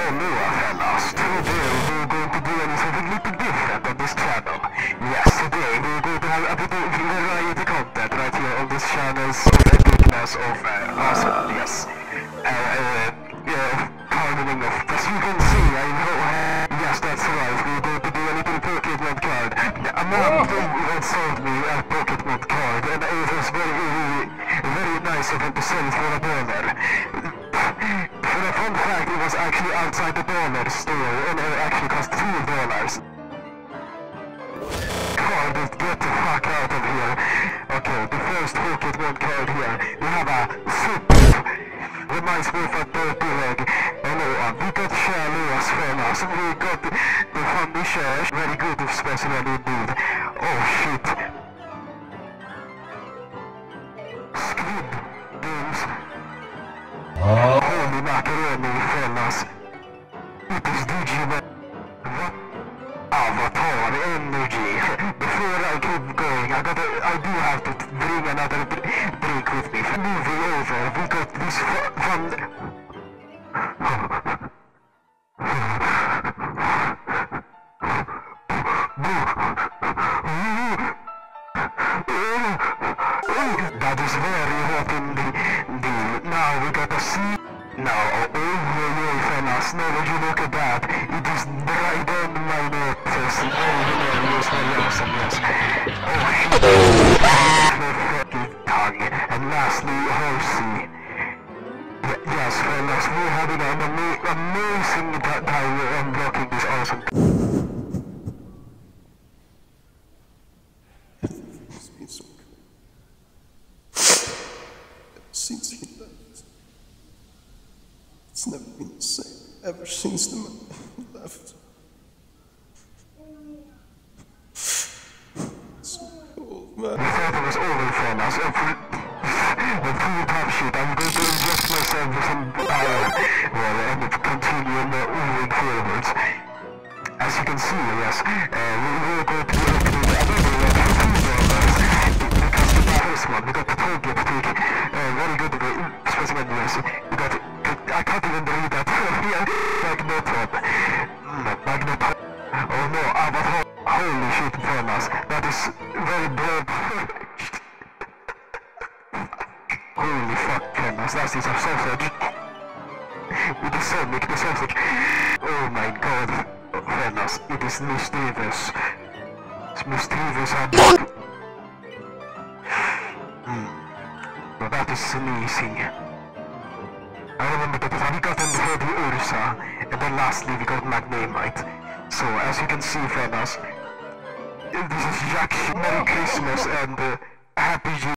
Noah fellas, today we're going to do something a little different on this channel. Yes, today we're going to have a bit of variety content right here on this channel's goodness of awesome, yes. Pardoning of, as you can see, I know, yes, that's right, we're going to do a little Pokemon card. A man once sold me a Pokemon card, and it was very nice of him to sell it for a $1. For a fun fact, it was actually outside the dollar store, and it actually cost $2. Card, get the fuck out of here. Okay, the first Pokemon card here, we have a Super. Reminds me of a dirty leg. We got Charloas fellas, we got the funny shares, very good especially indeed. Oh shit. Squid Games. Holy macaroni fellas. It is Digimon. What? Avatar energy. Before I keep going, I do have to bring another drink with me. Moving over, we got this fun... That is very hot indeed. Now we got to see. Now, fellas, now would you look at that? It is right on my notice. Hilarious, very awesome, yes. Fucking tongue. And lastly, Horsey. Yes, fellas, we're having an amazing time unblocking this awesome. It's been so good. Since he left, it's never been the same. Ever since the man left. It's so cold, man. We thought it was over, fellas. When food have shit, I'm going to inject myself with some power. Well, and continue moving forwards. As you can see, yes, we will go to opening another $2. Because the first one, we got the Togetic, very good specimen, yes. We got, I can't even read that here, Magneton. Magneton. Oh no, Avatar. Holy shit, fellas, that is very broad. Holy fuck, fellas, that is a sausage. With the Sonic, the sausage. Oh my god, fellas, it is mischievous. It's mischievous and... Well, that is amazing. I remember that we got in the Ursa, and then lastly we got Magnemite. So, as you can see, fellas, this is Jack. Merry Christmas and Happy